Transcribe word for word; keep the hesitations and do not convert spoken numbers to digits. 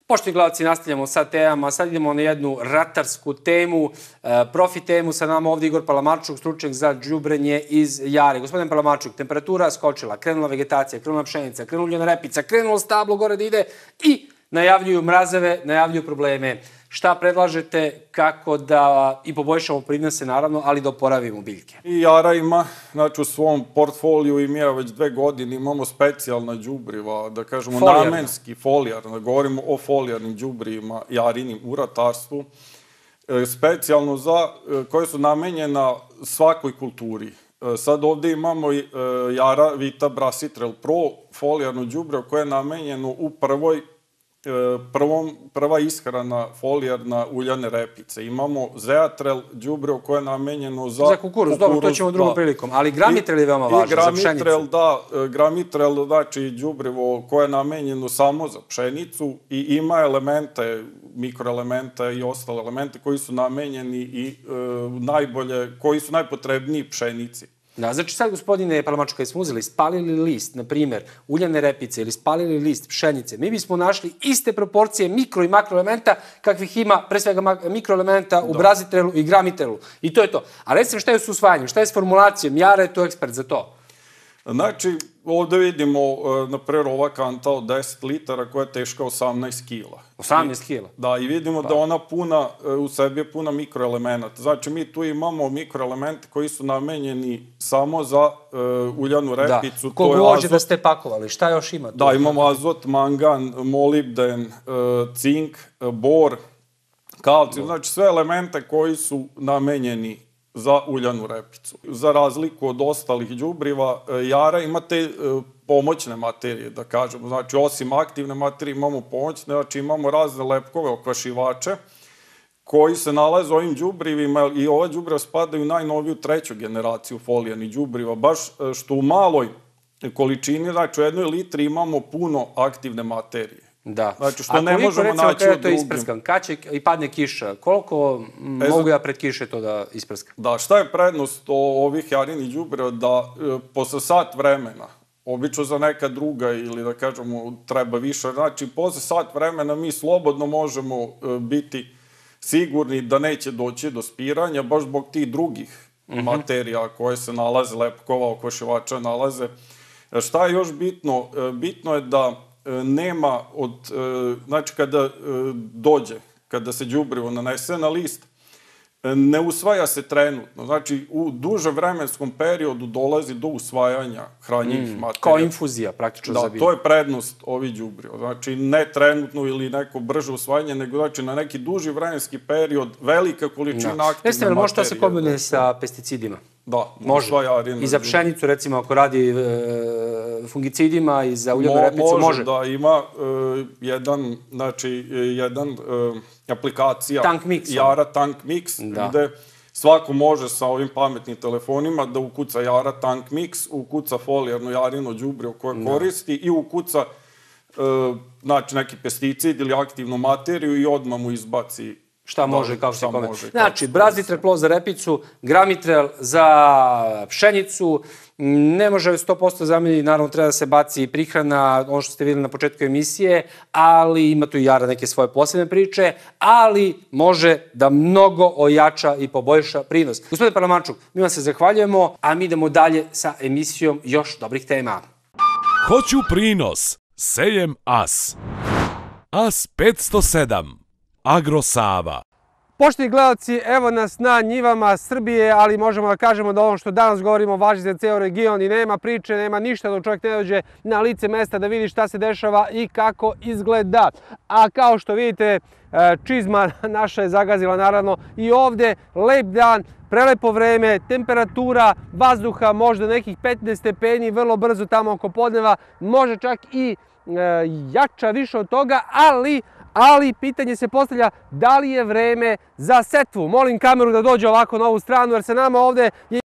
Poštovani gledalci, nastavljamo sa temama. Sad idemo na jednu ratarsku temu, profi temu. Sa nama ovdje Igor Palamačuk, stručnjak za đubrenje iz Jare. Gospodin Palamačuk, temperatura skočila, krenula vegetacija, krenula pšenica, krenula uljana repica, krenulo stablo gore da ide i najavljuju mrazeve, najavljuju probleme. Šta predlažete kako da i poboljšamo prinose, naravno, ali da oporavimo biljke? I Jara ima, znači u svom portfoliju i mi već dve godine imamo specijalna đubriva, da kažemo namenski folijarna, govorimo o folijarnim đubrivima Jarinim u ratarstvu, specijalno za, koje su namenjena svakoj kulturi. Sad ovdje imamo Jara Vita Brasitrel Pro, folijarno đubrivo koje je namenjeno u prvoj prva ishrana folijarna uljane repice. Imamo Zeatrel đubrivo koje je namenjeno za... Za kukuruz, dobro, to ćemo drugom prilikom. Ali gramitrel je veoma važan za pšenicu. Gramitrel, da, gramitrel, znači đubrivo koje je namenjeno samo za pšenicu i ima elemente, mikroelemente i ostale elemente koji su namenjeni i najbolje, koji su najpotrebniji pšenici. Da, znači sad, gospodine Palamačuk, kada smo uzeli, spalili list, na primjer, uljane repice ili spalili list pšenice, mi bismo našli iste proporcije mikro i makroelementa kakvih ima, pre svega mikroelementa u Brasitrelu i gramitrelu. I to je to. A recimo šta je s usvajanjem, šta je s formulacijom? Jara je to ekspert za to. Znači, ovdje vidimo, na primjer, ova kanta od deset litara koja je teška osamnaest kila. osamnaest kila? Da, i vidimo da ona puna, u sebi je puna mikroelemenata. Znači, mi tu imamo mikroelemente koji su namenjeni samo za uljanu repicu. Da, koliko hoće da ste pakovali, šta još ima tu? Da, imamo azot, mangan, molibden, cink, bor, kalcijum, znači sve elemente koji su namenjeni za uljanu repicu. Za razliku od ostalih đubriva, Jara ima te pomoćne materije, da kažemo. Znači, osim aktivne materije imamo pomoćne, znači imamo razne lepkove, okvašivače, koji se nalaze u ovim đubrivima i ova đubriva spadaju u najnoviju treću generaciju folijarnih đubriva, baš što u maloj količini, znači u jednoj litri imamo puno aktivne materije. Da. Znači, što ne možemo naći u drugim. A koliko, recimo, kada to isprskam? Kad će i padne kiša, koliko mogu ja pred kiše to da isprskam? Da, šta je prednost ovih Jarinih đubriva? Da posle sat vremena, obično za neka druga ili da kažemo treba više, znači posle sat vremena mi slobodno možemo biti sigurni da neće doći do spiranja, baš zbog tih drugih materija koje se nalaze, lepkova, okvašivača nalaze. Šta je još bitno? Bitno je da nema od, znači kada dođe, kada se đubrivo nanese na list, ne usvaja se trenutno. Znači, u dužem vremenskom periodu dolazi do usvajanja hranjivih materija. Kao infuzija, praktično za biljku. Da, to je prednost ovih đubriva. Znači, ne trenutno ili neko brže usvajanje, nego znači na neki duži vremenski period, velika količina aktivne materije. Jeste li, može to se kombinuje sa pesticidima? Da, može. I za pšenicu, recimo, ako radi fungicidima i za uljanu repicu, može? Može, da, ima jedan, znači, jedan aplikacija Jara Tank Mix, gde svako može sa ovim pametnim telefonima da ukuca Jara Tank Mix, ukuca folijarno Jarino đubrivo koje koristi i ukuca znači neki pesticid ili aktivnu materiju i odmah mu izbaci šta može, kako se kome. Znači, Brasitrel Pro za repicu, gramitrel za pšenicu, ne može sto posto zameniti, naravno treba da se baci prihrana, ono što ste vidjeli na početku emisije, ali ima tu i Jara neke svoje posebne priče, ali može da mnogo ojača i poboljša prinos. Gospodin Palamačuk, mi vam se zahvaljujemo, a mi idemo dalje sa emisijom još dobrih tema. Hoću prinos, sejem As. As petsto sedam. Agrosava. Poštovani gledalci, evo nas na njivama Srbije, ali možemo da kažemo da ono što danas govorimo važi za ceo region i nema priče, nema ništa dok čovjek ne dođe na lice mesta da vidi šta se dešava i kako izgleda. A kao što vidite, čizma naša je zagazila naravno i ovdje, lep dan, prelepo vreme, temperatura vazduha možda nekih petnaest stepeni, vrlo brzo tamo oko podneva, može čak i jača više od toga, ali Ali pitanje se postavlja da li je vreme za setvu. Molim kameru da dođe ovako na ovu stranu jer se nama ovdje